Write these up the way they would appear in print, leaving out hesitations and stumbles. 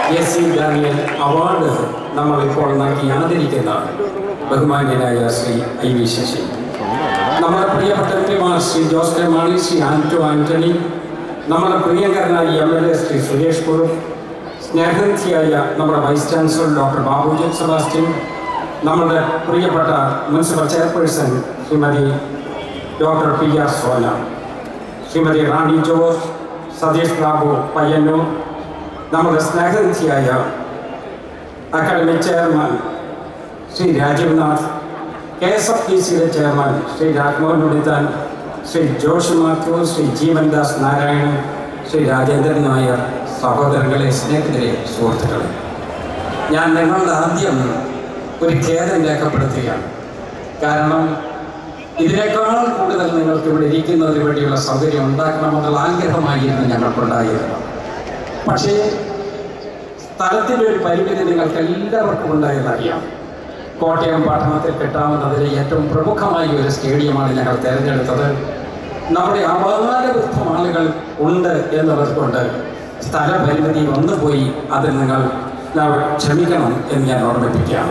S Daniel award നമ്മളിപ്പോൾ നൽകി ആദരിക്കുന്ന ബഹുമാന്യനായ ശ്രീ ഐ വി ശശി, നമ്മുടെ പ്രിയപ്പെട്ട എംപിമാർ ശ്രീ ജോസ് കെ മാണി, ശ്രീ ആന്റണി, നമ്മുടെ പ്രിയങ്കരനായ MLA ശ്രീ സുരേഷ് കുറുപ്പ്, സ്നേഹനിധിയായ നമ്മുടെ vice chancellor doctor Babujan Sebastian, നമ്മുടെ പ്രിയപ്പെട്ട municipal chairperson Shrimati doctor PR Sona, Shrimati Rani George, Satheesh Babu Payyanur, നമ്മുടെ സ്നേഹനിധിയായ അക്കാഡമിക് ചെയർമാൻ ശ്രീ രാജീവ്നാഥ്, KSFDCയുടെ ചെയർമാൻ ശ്രീ രാജ്മോഹൻ ഉണ്ണിത്താൻ, ശ്രീ ജോഷ് മാത്യു, ശ്രീ ജീവൻദാസ് നാരായണൻ, ശ്രീ രാജേന്ദ്രൻ നായർ, സഹോദരങ്ങളെ, സ്നേഹിതരെ, സുഹൃത്തുക്കളെ, ഞാൻ നിങ്ങളുടെ ആദ്യം ഒരു ഖേദം രേഖപ്പെടുത്തുകയാണ്. കാരണം ഇതിനേക്കാൾ കൂടുതൽ നിങ്ങൾക്ക് ഇവിടെ ഇരിക്കുന്നതിന് വേണ്ടിയുള്ള സൗകര്യം ഉണ്ടാക്കണമെന്നുള്ള ആഗ്രഹമായിരുന്നു ഞങ്ങൾക്കുണ്ടായിരുന്നു. പക്ഷേ സ്ഥലത്തിൻ്റെ ഒരു പരിമിതി നിങ്ങൾക്ക് എല്ലാവർക്കും ഉണ്ടായെന്നറിയാം. കോട്ടയം പട്ടണത്തിൽ കിട്ടാവുന്നതിലെ ഏറ്റവും പ്രമുഖമായ ഒരു സ്റ്റേഡിയമാണ് ഞങ്ങൾ തിരഞ്ഞെടുത്തത്. നമ്മുടെ അപാരവൃദ്ധം ആളുകൾ ഉണ്ട് എന്നുള്ളതുകൊണ്ട് സ്ഥലപരിമിതി വന്നുപോയി. അതിൽ നിങ്ങൾ ക്ഷമിക്കണം എന്ന് ഞാൻ ഓർമ്മിപ്പിക്കുകയാണ്.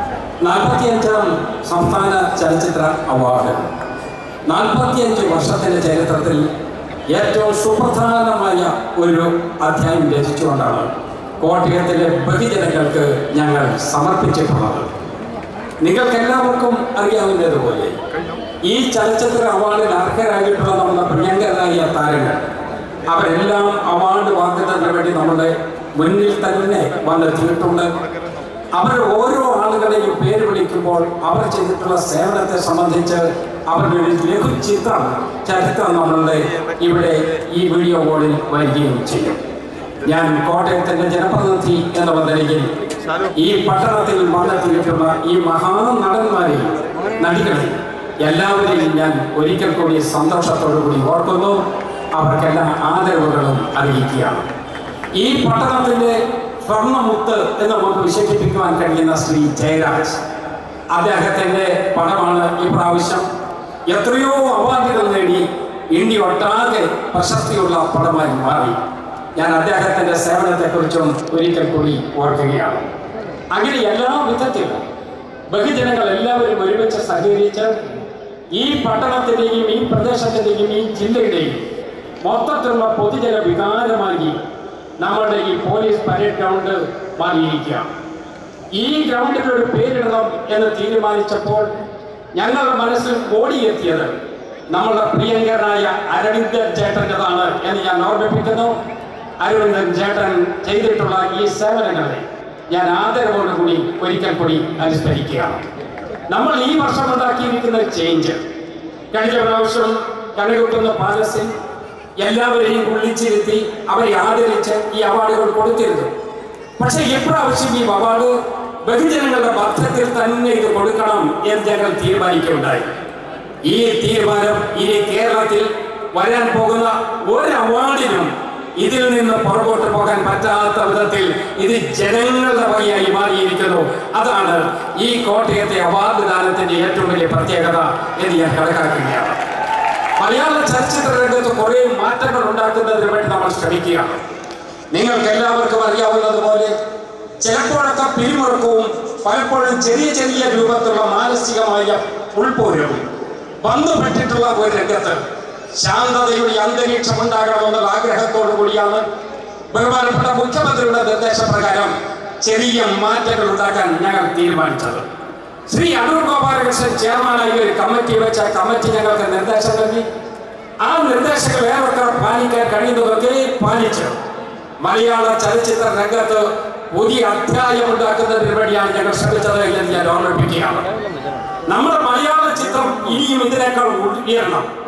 45ാം സംസ്ഥാന ചലച്ചിത്ര അവാർഡ് 45 വർഷത്തിൻ്റെ ചരിത്രത്തിൽ ഏറ്റവും സുപ്രധാനമായ ഒരു അധ്യായം രചിച്ചുകൊണ്ടാണ് കോട്ടയത്തിലെ ബഹുജനങ്ങൾക്ക് ഞങ്ങൾ സമർപ്പിച്ചിട്ടുള്ളത്. നിങ്ങൾക്കെല്ലാവർക്കും അറിയാവുന്നതുപോലെ ഈ ചലച്ചിത്ര അവാർഡിന് അർഹരായിട്ടുള്ള നമ്മുടെ പ്രിയങ്കരായ താരങ്ങൾ അവരെല്ലാം അവാർഡ് വാങ്ങുന്നതിന് വേണ്ടി നമ്മുടെ മുന്നിൽ തന്നെ വന്നെത്തിയിട്ടുണ്ട്. അവർ ഓരോ ആളുകളെയും പേര് വിളിക്കുമ്പോൾ അവർ ചെയ്തിട്ടുള്ള സേവനത്തെ സംബന്ധിച്ച് അവരുടെ ഒരു ലഘു ചരിത്രം നമ്മളുടെ ഇവിടെ ഈ വീഡിയോ കോളിൽ വരികയും ചെയ്യും. ഞാൻ കോട്ടയത്തിൻ്റെ ജനപ്രതിനിധി എന്നുള്ള നിലയിൽ ഈ പട്ടണത്തിൽ വന്നെത്തിയിട്ടുള്ള ഈ മഹാനടന്മാരെയും നടികളെയും എല്ലാവരെയും ഞാൻ ഒരിക്കൽ കൂടി സന്തോഷത്തോടു കൂടി ഓർക്കുന്നു. അവർക്കെല്ലാം ആദരവുകളും അറിയിക്കുകയാണ്. ഈ പട്ടണത്തിൻ്റെ സ്വർണ്ണമുത്ത് എന്ന് നമുക്ക് വിശേഷിപ്പിക്കുവാൻ കഴിയുന്ന ശ്രീ ജയരാജ്, അദ്ദേഹത്തിൻ്റെ പടമാണ് ഈ പ്രാവശ്യം എത്രയോ അവാർഡുകൾ നേടി ഇന്ത്യ ഒട്ടാകെ പ്രശസ്തിയുള്ള പടമായി മാറി. ഞാൻ അദ്ദേഹത്തിൻ്റെ സേവനത്തെക്കുറിച്ചും ഒരിക്കൽ കൂടി ഓർക്കുകയാണ്. അങ്ങനെ എല്ലാ വിധത്തിലും ബഹുജനങ്ങൾ എല്ലാവരും ഒരുമിച്ച് സഹകരിച്ച് ഈ പട്ടണത്തിൻ്റെയും ഈ പ്രദേശത്തിൻ്റെയും ഈ ജില്ലയുടെയും മൊത്തത്തിലുള്ള പൊതുജന വികാരമായി നമ്മുടെ ഈ പോലീസ് പരേഡ് ഗ്രൗണ്ട് മാറിയിരിക്കുകയാണ്. ഈ ഗ്രൗണ്ടിന് ഒരു പേരിടണം എന്ന് തീരുമാനിച്ചപ്പോൾ ഞങ്ങളുടെ മനസ്സിൽ ഓടിയെത്തിയത് നമ്മളുടെ പ്രിയങ്കരനായ അരവിന്ദൻ ചേട്ടൻ്റെതാണ് എന്ന് ഞാൻ ഓർമ്മിപ്പിക്കുന്നു. അരവിന്ദൻ ചേട്ടൻ ചെയ്തിട്ടുള്ള ഈ സേവനങ്ങളെ ഞാൻ ആദരവോടുകൂടി ഒരിക്കൽ കൂടി അനുസ്മരിക്കുകയാണ്. നമ്മൾ ഈ വർഷം ഉണ്ടാക്കിയിരിക്കുന്ന ചേഞ്ച്, കഴിഞ്ഞ പ്രാവശ്യം കണികുട്ടുന്ന പാലസിൽ എല്ലാവരെയും വിളിച്ചിരുത്തി അവരെ ആദരിച്ച് ഈ അവാർഡുകൾ കൊടുത്തിരുന്നു. പക്ഷേ ഇപ്രാവശ്യം ഈ അവാർഡ് ബഹുജനങ്ങളുടെ മധ്യത്തിൽ തന്നെ ഇത് കൊടുക്കണം എന്ന് ഞങ്ങൾ തീരുമാനിക്കുകയുണ്ടായി. ഈ തീരുമാനം ഇനി കേരളത്തിൽ വരാൻ പോകുന്ന ഒരു അവാർഡിനും ഇതിൽ നിന്ന് പുറകോട്ട് പോകാൻ പറ്റാത്ത വിധത്തിൽ ഇത് ജനങ്ങളുടെ വഴിയായി മാറിയിരിക്കുന്നു. അതാണ് ഈ കോട്ടയത്തെ അവാർഡ് ദാനത്തിന്റെ ഏറ്റവും വലിയ പ്രത്യേകത എന്ന് ഞാൻ കണക്കാക്കുകയാണ്. മലയാള ചലച്ചിത്ര രംഗത്ത് കുറേ മാറ്റങ്ങൾ ഉണ്ടാക്കുന്നതിന് വേണ്ടി നമ്മൾ ശ്രമിക്കുകയാണ്. നിങ്ങൾക്ക് എല്ലാവർക്കും അറിയാവുന്നതുപോലെ ചിലപ്പോഴൊക്കെ പിരിമുറുക്കവും പലപ്പോഴും ചെറിയ ചെറിയ രൂപത്തിലുള്ള മാനസികമായ ഉൾപോരവും ബന്ധപ്പെട്ടിട്ടുള്ള ഒരു രംഗത്ത് ശാന്തതയുടെ അന്തരീക്ഷം ഉണ്ടാകണമെന്നുള്ള ആഗ്രഹത്തോടു കൂടിയാണ് ബഹുമാനപ്പെട്ട മുഖ്യമന്ത്രിയുടെ നിർദ്ദേശപ്രകാരം ചെറിയ മാറ്റങ്ങൾ ഉണ്ടാക്കാൻ ഞങ്ങൾ തീരുമാനിച്ചത്. ശ്രീ അടൂർ ഗോപാലകൃഷ്ണൻ ചെയർമാനായി ഒരു കമ്മിറ്റി വെച്ച കമ്മിറ്റി ഞങ്ങൾക്ക് നിർദ്ദേശം നൽകി. ആ നിർദ്ദേശങ്ങൾ ഏറെക്കുറെ പാലിക്കാൻ കഴിയുന്നതൊക്കെ പാലിച്ച് മലയാള ചലച്ചിത്ര രംഗത്ത് പുതിയ അധ്യായം ഉണ്ടാക്കുന്നതിന് വേണ്ടിയാണ് ഞങ്ങൾ ശ്രമിച്ചത് എന്ന് ഞാൻ ഓർമ്മിപ്പിക്കുകയാണ്. നമ്മുടെ മലയാള ചിത്രം ഇനിയും ഇതിനേക്കാൾ ഉയരണം.